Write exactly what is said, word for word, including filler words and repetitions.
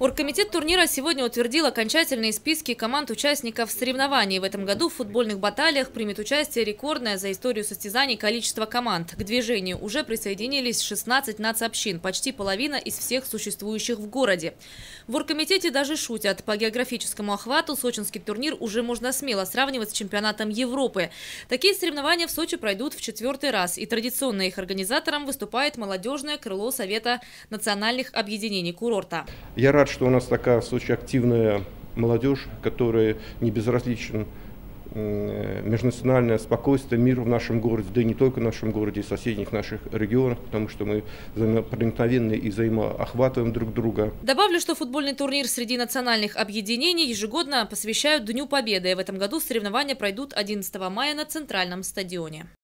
Оргкомитет турнира сегодня утвердил окончательные списки команд-участников соревнований. В этом году в футбольных баталиях примет участие рекордное за историю состязаний количество команд. К движению уже присоединились шестнадцать нацобщин, почти половина из всех существующих в городе. В оргкомитете даже шутят. По географическому охвату сочинский турнир уже можно смело сравнивать с чемпионатом Европы. Такие соревнования в Сочи пройдут в четвертый раз. И традиционно их организатором выступает молодежное крыло Совета национальных объединений курорта. Я рад, что у нас такая в Сочи активная молодежь, которая не безразличен межнациональное спокойствие, мир в нашем городе, да и не только в нашем городе, и в соседних наших регионах, потому что мы взаимопроникновенны и взаимоохватываем друг друга. Добавлю, что футбольный турнир среди национальных объединений ежегодно посвящают Дню Победы. В этом году соревнования пройдут одиннадцатого мая на Центральном стадионе.